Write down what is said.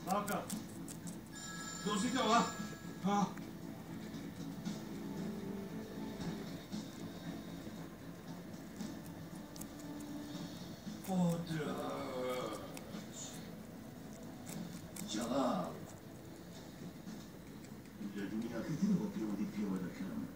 Slavka, došli kao, a? A? Podraž. Jalal. Для меня ты работал, и пела на